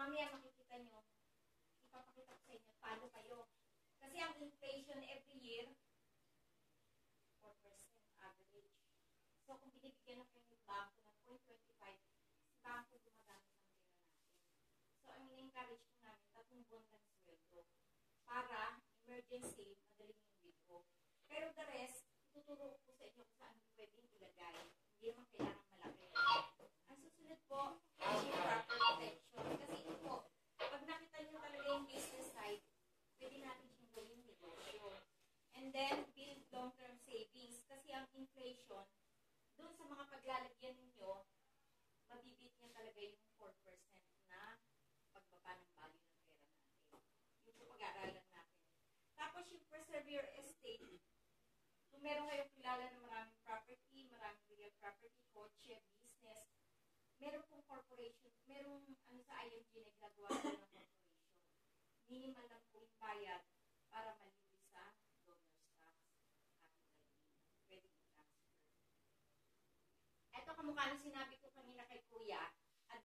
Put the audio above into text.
mamaya makikita nyo, ipapakita ko sa inyo, talo kayo. Kasi ang inflation every year, 4% average. So, kung binibigyan na kayo ng bangko ng 0.25, si bangko gumagamit ng pera natin. So, ang in-encourage ko namin, 3 buwan lang sweldo. Para, emergency, madaling yung withdraw. Pero the rest, tuturo ko sa inyo kung saan pwedeng ilagay. Hindi naman kailangan malaki. Ang susunod po, ay yung proper protection. Kasi ito po, pag nakita nyo talaga yung business side, pwede natin siyang gawin negosyo. And then, build long-term savings. Kasi ang inflation, doon sa mga paglalagyan ninyo, mabibit niya talaga yung 4% na pagbaba ng value ng pera natin. Yung po pag-aaralan natin. Tapos yung preserve your estate, kung meron kayong kilala na maraming property, maraming real property, kotse, business, meron pong corporation, merong sa IMG na ginagawa ng corporation. Minimal lang po yung bayad para malibre sa governor's tax, capital gain. Pwede i-transfer. Ito kamukha ng sinabi ko kanina kay Kuya,